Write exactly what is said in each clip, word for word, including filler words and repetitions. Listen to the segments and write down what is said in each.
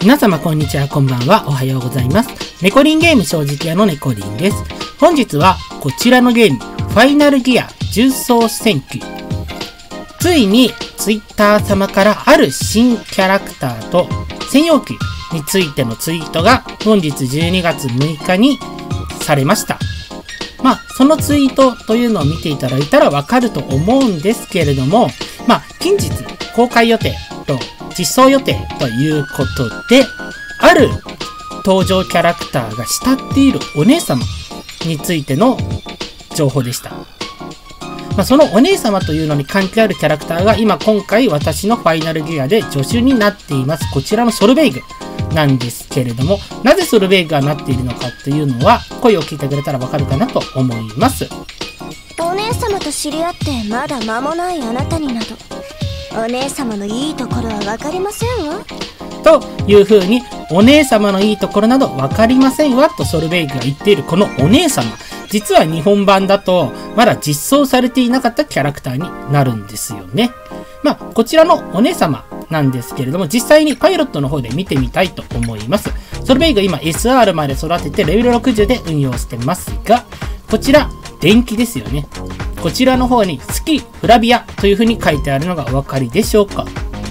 皆様こんにちは、こんばんは、おはようございます。ネコリンゲーム正直屋のネコリンです。本日はこちらのゲーム、ファイナルギア重装戦記。ついにツイッター様からある新キャラクターと専用機についてのツイートが本日じゅうにがつむいかにされました。まあ、そのツイートというのを見ていただいたらわかると思うんですけれども、まあ、近日公開予定と実装予定ということで、ある登場キャラクターが慕っているお姉様についての情報でした。まあ、そのお姉様というのに関係あるキャラクターが今今回私のファイナルギアで助手になっています。こちらのソルベイグなんですけれども、なぜソルベイグがなっているのかというのは声を聞いてくれたらわかるかなと思います。 お姉様と知り合ってまだ間もないあなたになど、お姉様のいいところは分かりませんわという風に、お姉様のいいところなど分かりませんわとソルベイグが言っているこのお姉様、実は日本版だとまだ実装されていなかったキャラクターになるんですよね。まあこちらのお姉様なんですけれども、実際にパイロットの方で見てみたいと思います。ソルベイグ今 エスアール まで育ててレベルろくじゅうで運用してますが、こちら電気ですよね。こちらの方にスキフラビアという風に書いてあるのがお分かりでしょうか。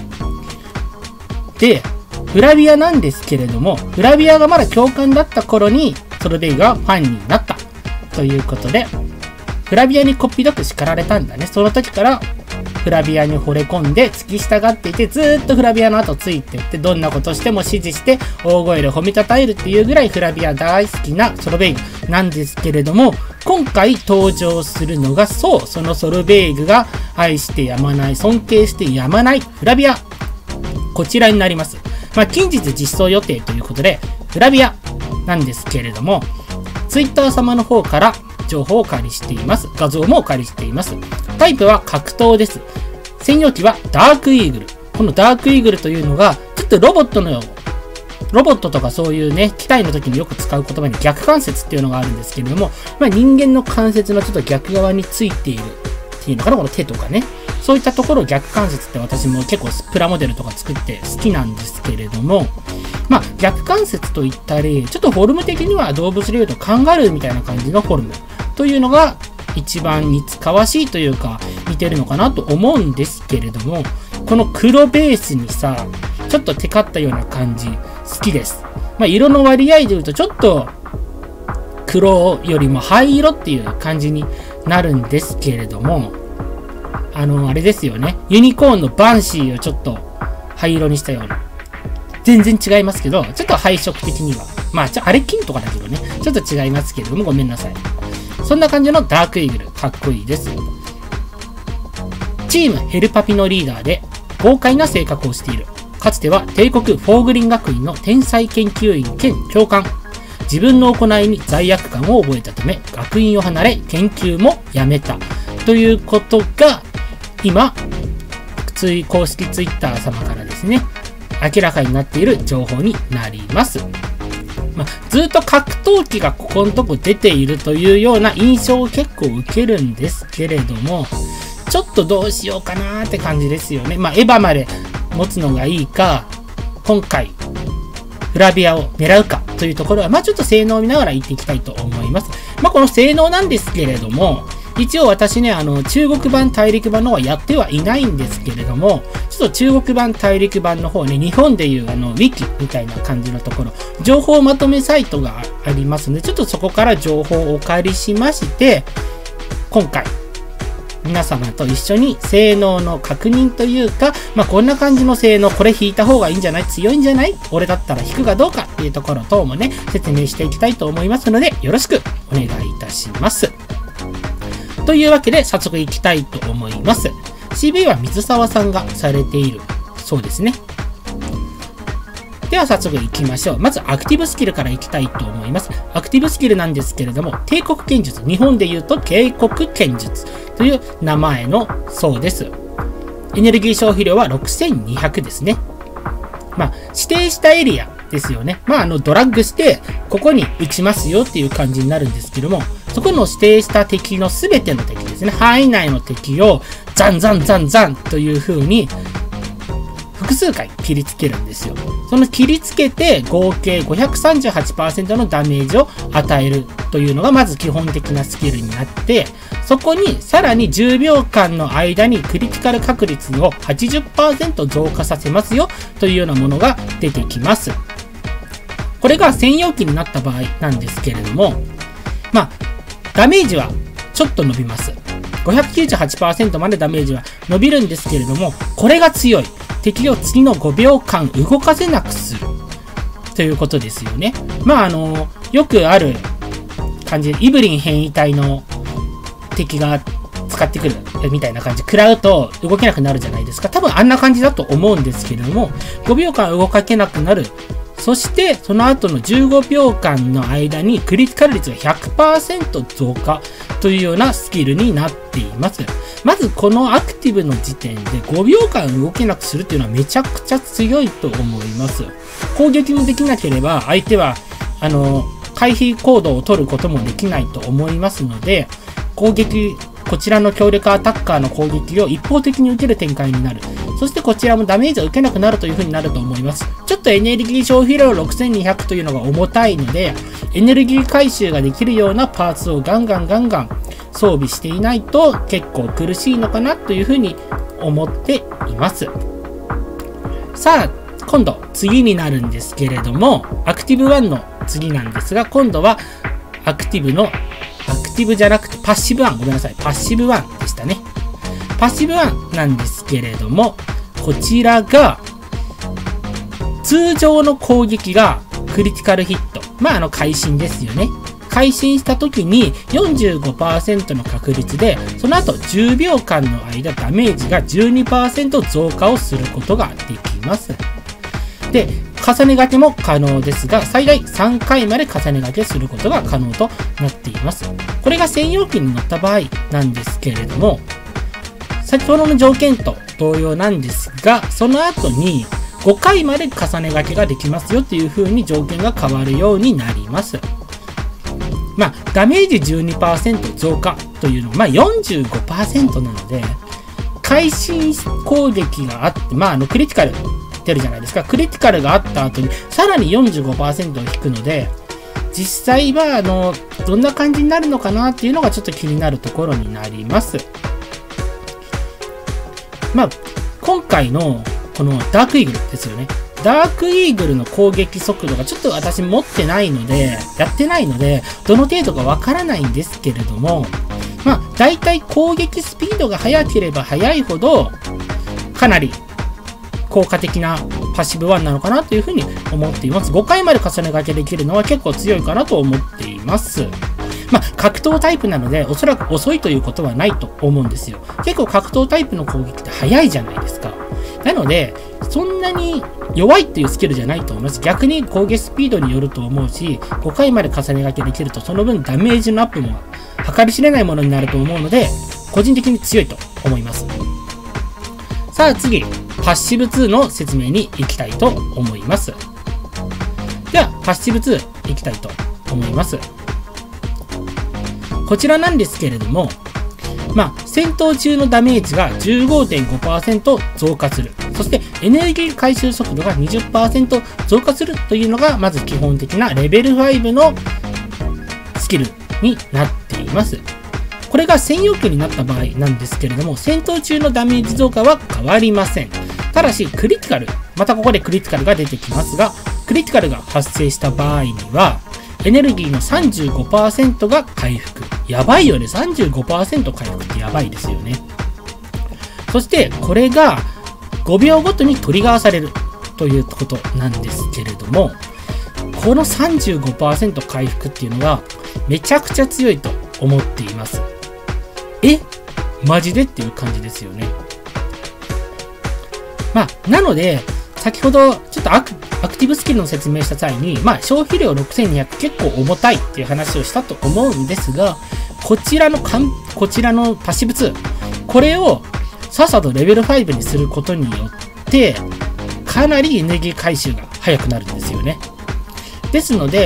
で、フラビアなんですけれども、フラビアがまだ教官だった頃にソルベイグがファンになったということで、フラビアにこっぴどく叱られたんだね。その時からフラビアに惚れ込んで付き従っていて、ずーっとフラビアの後ついていって、どんなことしても指示して大声で褒めたたえるっていうぐらいフラビア大好きなソルベイグなんですけれども、今回登場するのが、そう、そのソルベイグが愛してやまない、尊敬してやまないフラビア、こちらになります。まあ、近日実装予定ということで、フラビアなんですけれども、ツイッター様の方から情報をお借りしています。画像もお借りしています。タイプは格闘です。専用機はダークイーグル。このダークイーグルというのが、ちょっとロボットの、ロボットとかそういうね、機体の時によく使う言葉に逆関節っていうのがあるんですけれども、まあ、人間の関節のちょっと逆側についているっていうのかな、この手とかね。そういったところを逆関節って私も結構プラモデルとか作って好きなんですけれども、まあ逆関節といったり、ちょっとフォルム的には動物でいうとカンガルーみたいな感じのフォルムというのが一番似つかわしいというか似てるのかなと思うんですけれども、この黒ベースにさ、ちょっとテカったような感じ好きです。まあ色の割合でいうとちょっと黒よりも灰色っていう感じになるんですけれども、あの、あれですよね。ユニコーンのバンシーをちょっと灰色にしたような。全然違いますけど、ちょっと配色的には。まあ、ちょあれ金とかだけどね。ちょっと違いますけれども、ごめんなさい。そんな感じのダークイーグル。かっこいいです。チームヘルパピのリーダーで、豪快な性格をしている。かつては帝国フォーグリン学院の天才研究員兼教官。自分の行いに罪悪感を覚えたため、学院を離れ、研究もやめた。ということが、今、公式ツイッター様からですね、明らかになっている情報になります。まあ、ずっと格闘技がここのとこ出ているというような印象を結構受けるんですけれども、ちょっとどうしようかなーって感じですよね。まあ、エヴァまで持つのがいいか、今回、フラビアを狙うかというところは、まあちょっと性能を見ながら言っていきたいと思います。まあこの性能なんですけれども、一応私ね、あの、中国版、大陸版の方はやってはいないんですけれども、ちょっと中国版、大陸版の方ね、日本でいうあの、ウィキみたいな感じのところ、情報まとめサイトがありますので、ちょっとそこから情報をお借りしまして、今回、皆様と一緒に性能の確認というか、まあこんな感じの性能、これ引いた方がいいんじゃない？強いんじゃない？俺だったら引くかどうかっていうところ等もね、説明していきたいと思いますので、よろしくお願いいたします。というわけで早速いきたいと思います。シーブイ は水沢さんがされているそうですね。では早速いきましょう。まずアクティブスキルからいきたいと思います。アクティブスキルなんですけれども、帝国剣術、日本で言うと警告剣術という名前のそうです。エネルギー消費量はろくせんにひゃくですね。まあ指定したエリアですよね。まああのドラッグしてここに撃ちますよっていう感じになるんですけども、そこの指定した敵の全ての敵ですね。範囲内の敵をザンザンザンザンという風に複数回切りつけるんですよ。その切りつけて合計 ごひゃくさんじゅうはちパーセント のダメージを与えるというのがまず基本的なスキルになって、そこにさらにじゅうびょうかんの間にクリティカル確率を はちじゅっパーセント 増加させますよというようなものが出てきます。これが専用機になった場合なんですけれども、まあ、ダメージはちょっと伸びます。ごひゃくきゅうじゅうはちパーセント までダメージは伸びるんですけれども、これが強い。敵を次のごびょうかん動かせなくする。ということですよね。まあ、あの、よくある感じで、イブリン変異体の敵が使ってくるみたいな感じ。食らうと動けなくなるじゃないですか。多分あんな感じだと思うんですけれども、ごびょうかん動かけなくなる。そして、その後のじゅうごびょうかんの間にクリティカル率が ひゃくパーセント 増加というようなスキルになっています。まず、このアクティブの時点でごびょうかん動けなくするっていうのはめちゃくちゃ強いと思います。攻撃もできなければ、相手は、あの、回避行動を取ることもできないと思いますので、攻撃、こちらの強力アタッカーの攻撃を一方的に受ける展開になる。そしてこちらもダメージを受けなくなるという風になると思います。ちょっとエネルギー消費量ろくせんにひゃくというのが重たいので、エネルギー回収ができるようなパーツをガンガンガンガン装備していないと結構苦しいのかなという風に思っています。さあ、今度次になるんですけれども、アクティブワンの次なんですが、今度はアクティブのアクティブじゃなくてパッシブワン、ごめんなさい、パッシブワンでしたね。パッシブワンなんですけれども、こちらが通常の攻撃がクリティカルヒット、まああの会心ですよね。会心した時に よんじゅうごパーセント の確率で、その後じゅうびょうかんの間ダメージが じゅうにパーセント 増加をすることができます。で、重ね掛けも可能ですが、最大さんかいまで重ね掛けすることが可能となっています。これが専用機に乗った場合なんですけれども、先ほどの条件と同様なんですが、その後にごかいまで重ね掛けができますよっていう風に条件が変わるようになります。まあ、ダメージ じゅうにパーセント 増加というのは、まあ よんじゅうごパーセント なので、会心攻撃があって、まああのクリティカル出るじゃないですか。クリティカルがあった後にさらに よんじゅうごパーセント を引くので、実際はあのどんな感じになるのかなっていうのがちょっと気になるところになります。まあ今回のこのダークイーグルですよね。ダークイーグルの攻撃速度がちょっと私持ってないので、やってないので、どの程度かわからないんですけれども、まあ大体攻撃スピードが速ければ速いほど、かなり効果的なパッシブワンなのかなというふうに思っています。ごかいまで重ね掛けできるのは結構強いかなと思っています。まあ、格闘タイプなので、おそらく遅いということはないと思うんですよ。結構格闘タイプの攻撃って速いじゃないですか。なので、そんなに弱いっていうスキルじゃないと思います。逆に攻撃スピードによると思うし、ごかいまで重ね掛けできると、その分ダメージのアップも計り知れないものになると思うので、個人的に強いと思います。さあ次、パッシブツーの説明に行きたいと思います。では、パッシブツー行きたいと思います。こちらなんですけれども、まあ、戦闘中のダメージが じゅうごてんごパーセント 増加する。そしてエネルギー回収速度が にじゅっパーセント 増加するというのが、まず基本的なレベルごのスキルになっています。これが専用機になった場合なんですけれども、戦闘中のダメージ増加は変わりません。ただし、クリティカル、またここでクリティカルが出てきますが、クリティカルが発生した場合には、エネルギーの さんじゅうごパーセント が回復。やばいよね。さんじゅうごパーセント 回復ってやばいですよね。そして、これがごびょうごとにトリガーされるということなんですけれども、この さんじゅうごパーセント 回復っていうのはめちゃくちゃ強いと思っています。え？マジでっていう感じですよね。まあ、なので、先ほどちょっとアク、アクティブスキルの説明した際に、まあ、消費量ろくせんにひゃく結構重たいっていう話をしたと思うんですが、こちらのかん、こちらのパッシブツー、これをさっさとレベルごにすることによって、かなりエネルギー回収が早くなるんですよね。ですので、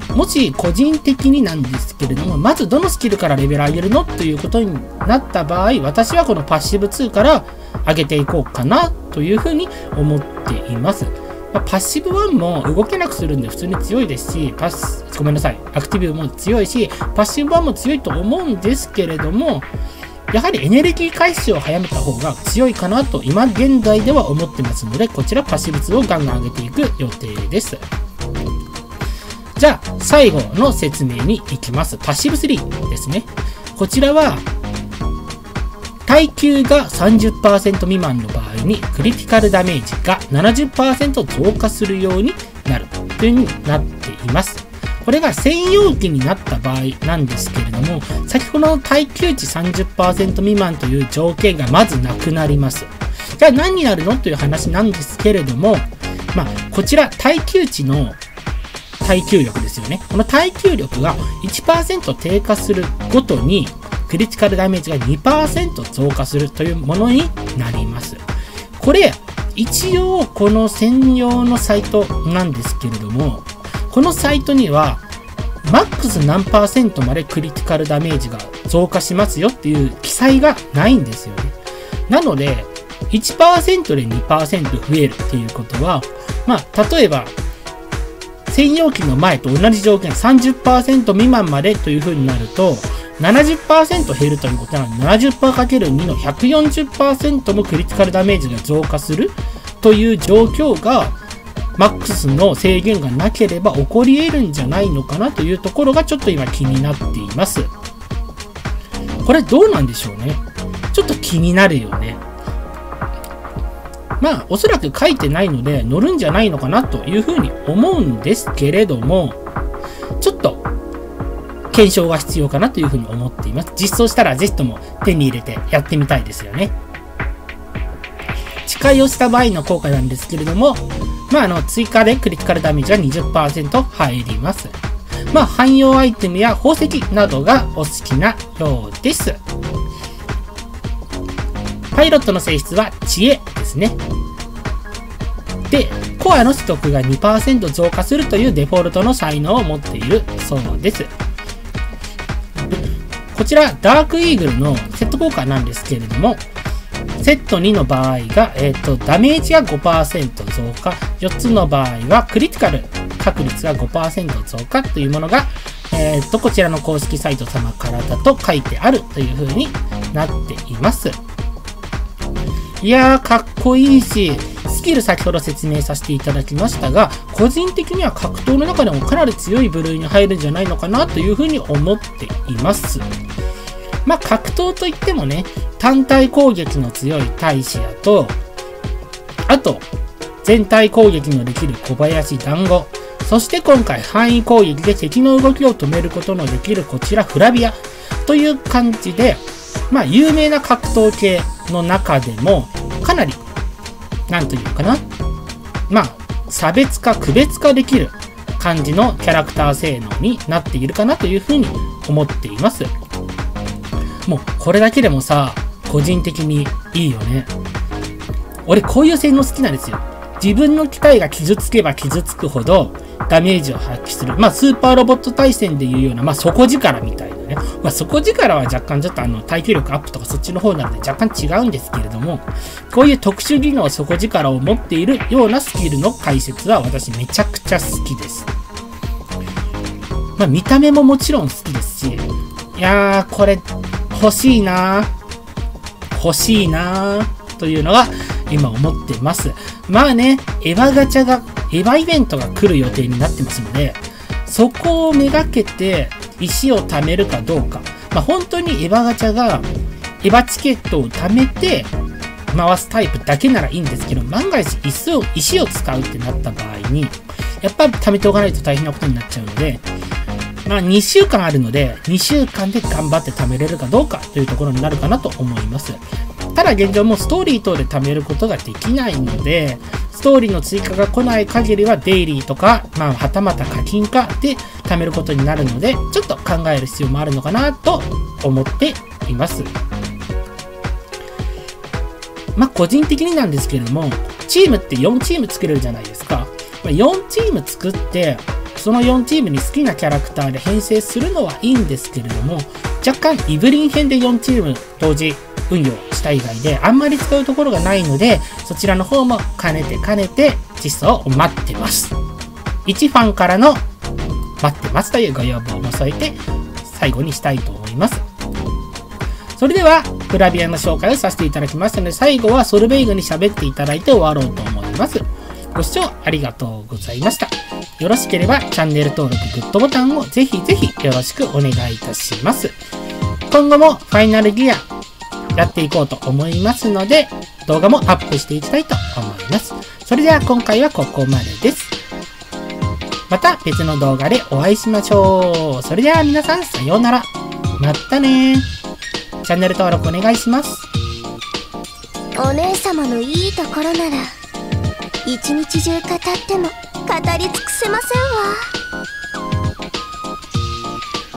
もし個人的になんですけれども、まずどのスキルからレベル上げるのということになった場合、私はこのパッシブツーから上げていこうかなというふうに思っています。まあ、パッシブワンも動けなくするんで普通に強いですし、パス、ごめんなさい、アクティブも強いし、パッシブワンも強いと思うんですけれども、やはりエネルギー回収を早めた方が強いかなと今現在では思ってますので、こちらパッシブツーをガンガン上げていく予定です。じゃあ最後の説明に行きます。パッシブスリーですね。こちらは耐久が さんじゅっパーセント 未満の場合にクリティカルダメージが ななじゅっパーセント 増加するようになるという風になっています。これが専用機になった場合なんですけれども、先ほどの耐久値 さんじゅっパーセント 未満という条件がまずなくなります。じゃあ何になるのという話なんですけれども、まあ、こちら耐久値の耐久力ですよね。この耐久力が いちパーセント 低下するごとにクリティカルダメージが にパーセント 増加するというものになります。これ一応この専用のサイトなんですけれども、このサイトにはマックス何パーセントまでクリティカルダメージが増加しますよっていう記載がないんですよね。なので いちパーセント で にパーセント 増えるっていうことは、まあ例えば専用機の前と同じ条件 さんじゅっパーセント 未満までという風になると ななじゅっパーセント 減るということは ななじゅっパーセントかけるに の ひゃくよんじゅっパーセント もクリティカルダメージが増加するという状況がマックスの制限がなければ起こり得るんじゃないのかなというところがちょっと今気になっています。これどうなんでしょうね。ちょっと気になるよね。まあおそらく書いてないので乗るんじゃないのかなというふうに思うんですけれども、ちょっと検証が必要かなというふうに思っています。実装したらぜひとも手に入れてやってみたいですよね。誓いをした場合の効果なんですけれども、まあ、あの追加でクリティカルダメージは にじゅっパーセント 入ります。まあ汎用アイテムや宝石などがお好きなようです。パイロットの性質は知恵ですね。で、コアの取得が にパーセント 増加するというデフォルトの才能を持っているそうです。こちらダークイーグルのセット効果なんですけれども、セットにの場合が、えーと、ダメージが ごパーセント 増加、よっつの場合はクリティカル確率が ごパーセント 増加というものが、えーと、こちらの公式サイト様からだと書いてあるという風になっています。いやー、かっこいいし、スキル先ほど説明させていただきましたが、個人的には格闘の中でもかなり強い部類に入るんじゃないのかなという風に思っています。まあ格闘といってもね、単体攻撃の強いタイシアと、あと全体攻撃のできる小林団子、そして今回範囲攻撃で敵の動きを止めることのできるこちらフラビアという感じで、まあ有名な格闘系の中でもかなりなんというかな、まあ差別化区別化できる感じのキャラクター性能になっているかなというふうに思っています。もうこれだけでもさ、個人的にいいよね。俺こういう性能好きなんですよ。自分の機体が傷つけば傷つくほどダメージを発揮する。まあスーパーロボット対戦でいうような、まあ底力みたいなね。まあ底力は若干ちょっとあの耐久力アップとかそっちの方なので若干違うんですけれども、こういう特殊技能底力を持っているようなスキルの解説は私めちゃくちゃ好きです。まあ見た目ももちろん好きですし、いやーこれ欲しいなー欲しいなーというのが今思ってます。まあね、エヴァガチャが、エヴァイベントが来る予定になってますので、そこをめがけて石を貯めるかどうか。まあ本当にエヴァガチャが、エヴァチケットを貯めて回すタイプだけならいいんですけど、万が一石を、石を使うってなった場合に、やっぱり貯めておかないと大変なことになっちゃうので、まあにしゅうかんあるので、にしゅうかんで頑張って貯めれるかどうかというところになるかなと思います。ただ現状もうストーリー等で貯めることができないので、ストーリーの追加が来ない限りはデイリーとか、まあはたまた課金化で貯めることになるので、ちょっと考える必要もあるのかなと思っています。まあ個人的になんですけれども、チームってよんチーム作れるじゃないですか。よんチーム作って、 そのよんチームに好きなキャラクターで編成するのはいいんですけれども、若干イブリン編でよんチーム同時運用した以外であんまり使うところがないので、そちらの方も兼ねて兼ねて実装を待ってます。一ファンからの待ってますというご要望も添えて最後にしたいと思います。それではグラビアの紹介をさせていただきましたので、最後はソルベイグに喋っていただいて終わろうと思います。ご視聴ありがとうございました。よろしければチャンネル登録、グッドボタンをぜひぜひよろしくお願いいたします。今後もファイナルギアやっていこうと思いますので、動画もアップしていきたいと思います。それでは今回はここまでです。また別の動画でお会いしましょう。それでは皆さんさようなら。またね。チャンネル登録お願いします。 お姉様のいいところなら一日中語っても語り尽くせませんわ。